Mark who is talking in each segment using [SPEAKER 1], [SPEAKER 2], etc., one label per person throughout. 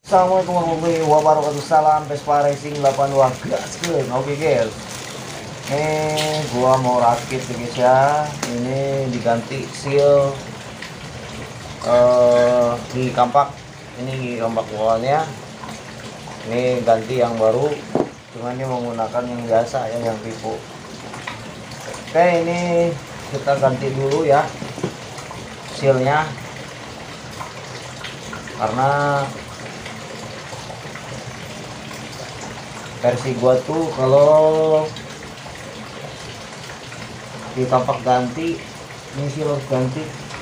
[SPEAKER 1] Assalamualaikum warahmatullahi wabarakatuh. Salam Vespa Racing 82 gas ke. Oke guys, ini gua mau rakit ya guys ya. Ini diganti seal di kampak. Ini kampak bawahnya. Ini ganti yang baru. Cuman ini menggunakan yang biasa ya, yang tipu. Oke, ini kita ganti dulu ya sealnya, karena versi gua tuh kalau di tampak ganti ini sih harus ganti.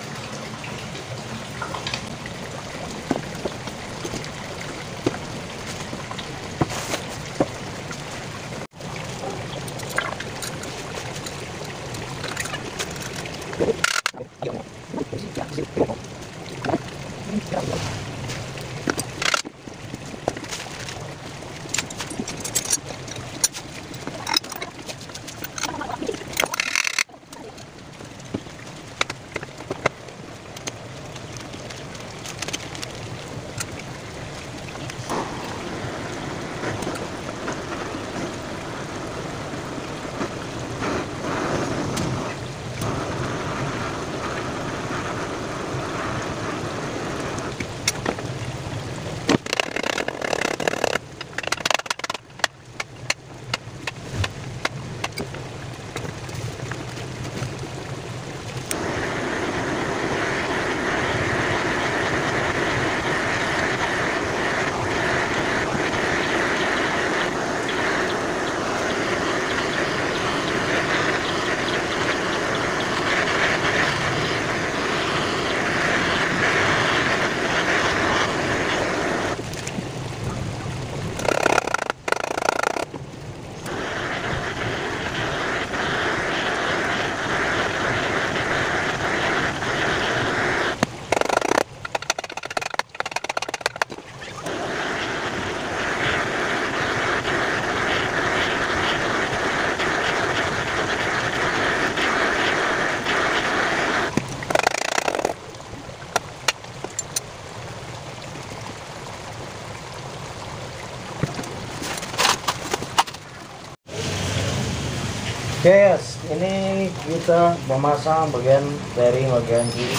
[SPEAKER 1] Guys, ini kita memasang bagian bagian kiri,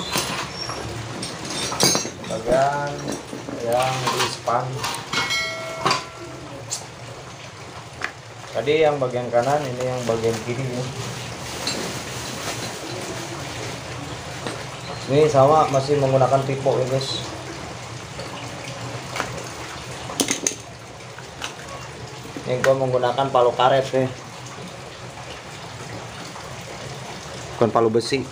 [SPEAKER 1] bagian yang di span. Tadi yang bagian kanan, ini yang bagian kiri nih. Ini sama, masih menggunakan tipe ya guys. Ini gua menggunakan palu karet nih, bukan palu besi.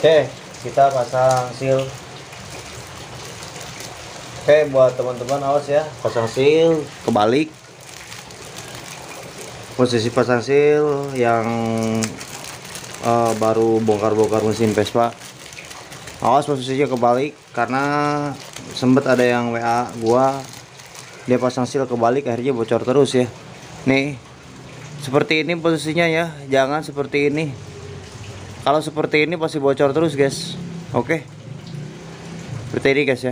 [SPEAKER 1] Oke, kita pasang seal. Oke, buat teman-teman awas ya, pasang seal kebalik. Posisi pasang seal yang baru bongkar-bongkar mesin Vespa. Awas posisinya kebalik, karena sempet ada yang WA gua, dia pasang seal kebalik akhirnya bocor terus ya. Nih, seperti ini posisinya ya, jangan seperti ini. Kalau seperti ini pasti bocor terus guys. Oke, seperti ini guys ya.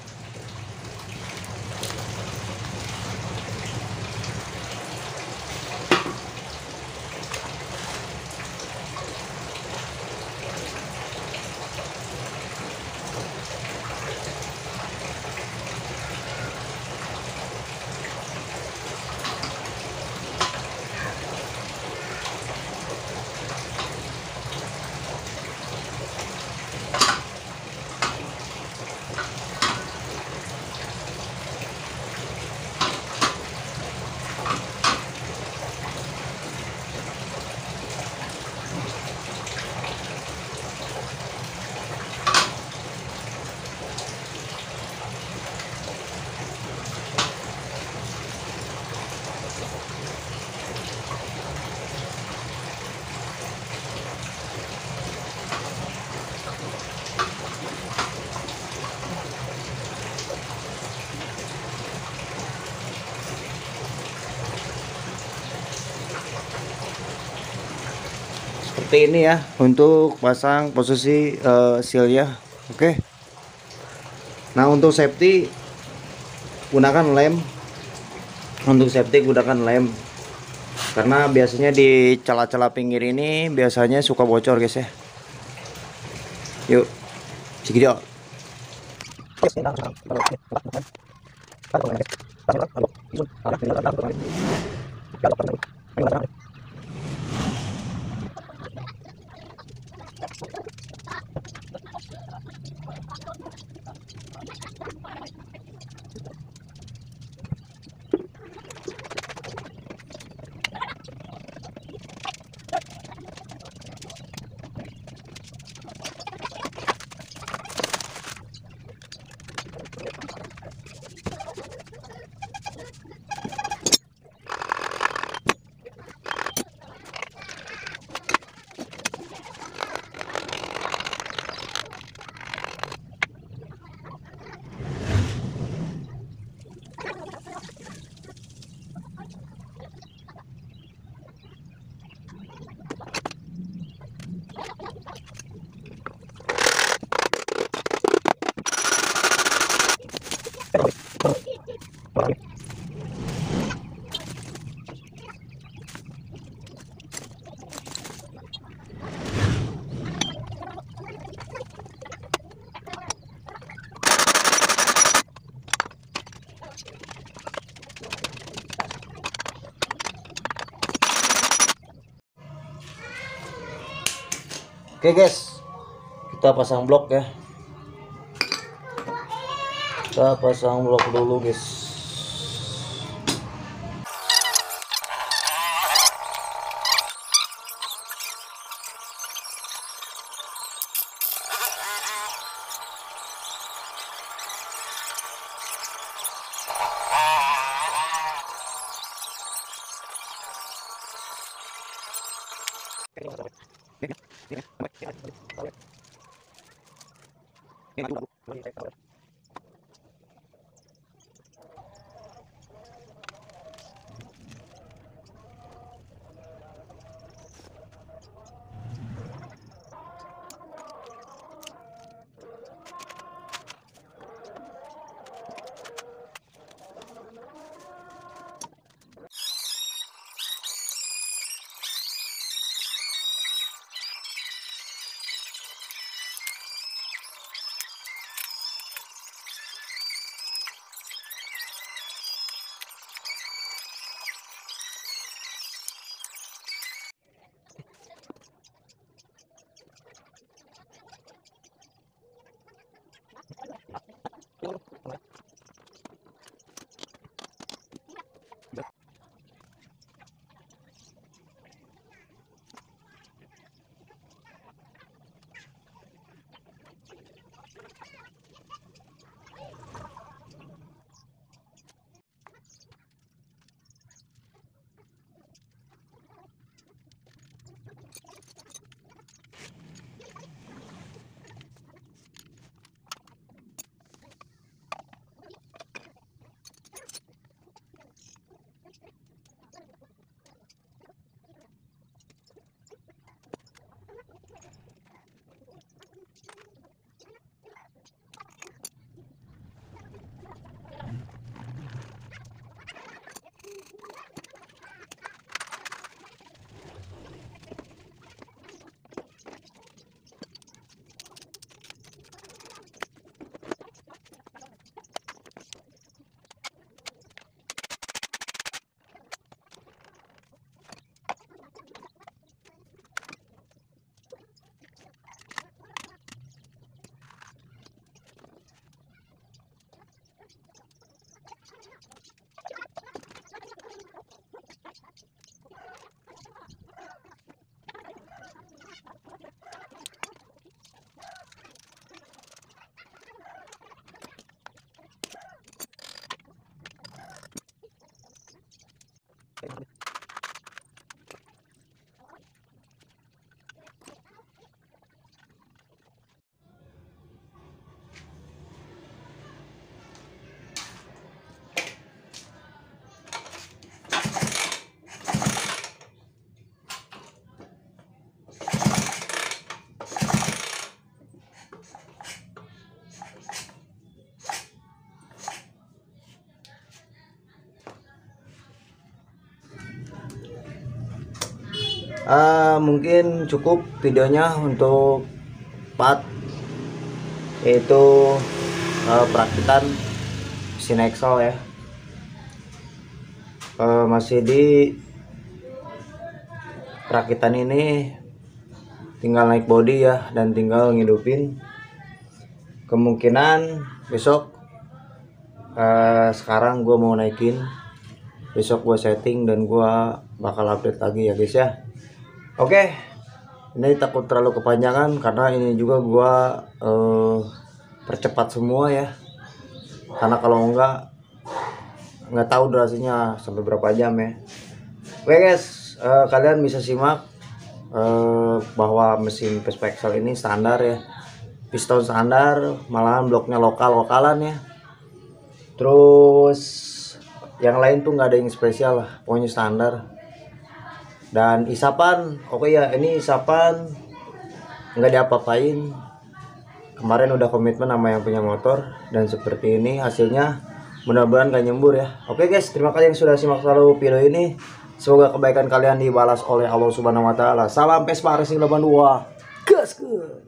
[SPEAKER 1] Seperti ini ya untuk pasang posisi sealnya. Oke. Nah, untuk safety gunakan lem. Untuk safety gunakan lem. Karena biasanya di celah-celah pinggir ini biasanya suka bocor guys ya. Yuk, segidok. Oke guys, kita pasang blok ya. Kita pasang blok dulu guys. Mungkin cukup videonya untuk part yaitu perakitan mesin Excel ya. Masih di perakitan ini, tinggal naik body ya dan tinggal ngidupin. Kemungkinan besok sekarang gue mau naikin, besok gue setting dan gue bakal update lagi ya guys ya. Oke, ini takut terlalu kepanjangan karena ini juga gue percepat semua ya, karena kalau nggak tahu durasinya sampai berapa jam ya. Oke guys, kalian bisa simak bahwa mesin Vespa Excel ini standar ya, piston standar, malahan bloknya lokalan ya. Terus yang lain tuh nggak ada yang spesial lah, pokoknya standar. Dan isapan, oke ya, ini isapan nggak diapa-apain. Kemarin udah komitmen sama yang punya motor dan seperti ini hasilnya, mudah-mudahan gak nyembur ya. Oke guys, terima kasih yang sudah simak selalu video ini. Semoga kebaikan kalian dibalas oleh Allah Subhanahu wa taala. Salam Vespa Racing 82. Gas.